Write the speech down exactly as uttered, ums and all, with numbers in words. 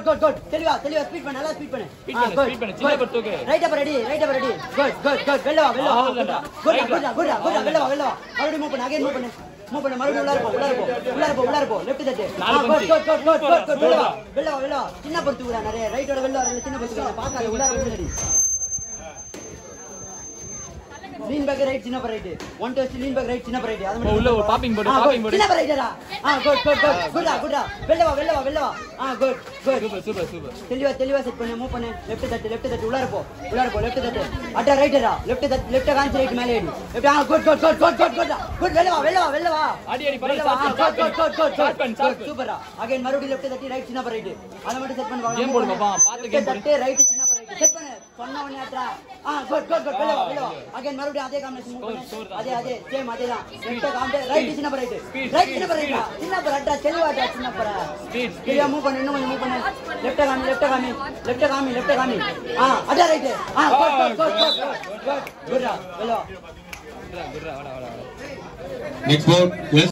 good good தெளிவா தெளிவா speed பண்ணு நல்லா ஸ்பீட் பண்ணு ஸ்பீட் பண்ணு ஸ்பீட் பண்ணு சின்ன பர் தூக்கு right up ready right up ready good good good வெல்ல வா வெல்ல வா குட் குட் குட் குட் வெல்ல வா வெல்ல வா மறுபடியும் மூவ் பண்ணு அகைன் மூவ் பண்ணு மூவ் பண்ணு மறுபடியும் உள்ளார போ உள்ளார போ உள்ளார போ உள்ளார போ லெஃப்ட் தட்டு good good good good good good வெல்ல வா வெல்ல வா வெல்ல வா சின்ன பர் தூக்குடா நிறைய ரைட்டோட வெல்ல வா சின்ன பர் தூக்குடா பாக்காத உள்ளார போடுடி lean back right chin up right one test lean back right chin up right அது உள்ள ஒரு பாப்பிங் போடு பாப்பிங் போடு chin up right டா ஆ good good good good good வெல்ல வா வெல்ல வா வெல்ல வா ஆ good good super super super தெளிவா தெளிவா செட் பண்ணு மூவ் பண்ணு லெஃப்ட் தட்டு லெஃப்ட் தட்டு உள்ளார போ உள்ளார போ லெஃப்ட் தட்டு அட ரைட் டா லெஃப்ட் தட்டு லெஃப்ட் கான்ஸ் ரைட் மேலே ஏடு லெஃப்ட் ஆ good good good good good good good வெல்ல வா வெல்ல வா வெல்ல வா அடி அடி பரவாயில்லை good good good good good good good சூப்பரா அகைன் மறுபடியும் லெஃப்ட் தட்டி ரைட் chin up right அத மட்டும் செட் பண்ணு வாங்க கேம் போடு பாப்பா பாத்து கேம் போடு தட்டு right chin up right set பண்ணு சொன்ன உடனே அட்ரா ஆ குட் குட் குட் வெல்ல வா வெல்ல வா அகைன் மறுபடியும் அதே காம்பினேஷன் மூவ் பண்ணு அதே அதே சேம் அதே தான் லெஃப்ட் காம்பே right chin up right right chin up right chin up அட்ரா தெளிவா அட்ரா chin up ஸ்பீட் ஸ்பீடா மூவ் பண்ணு இன்னும் மூவ் பண்ணு லெஃப்ட் காமி லெஃப்ட் காமி லெஃப்ட் காமி லெஃப்ட் காமி ஆ அட்ரா ரைட் ஆ good good good good good good வெல்ல வா குட்ரா குட்ரா வாடா வாடா next board yes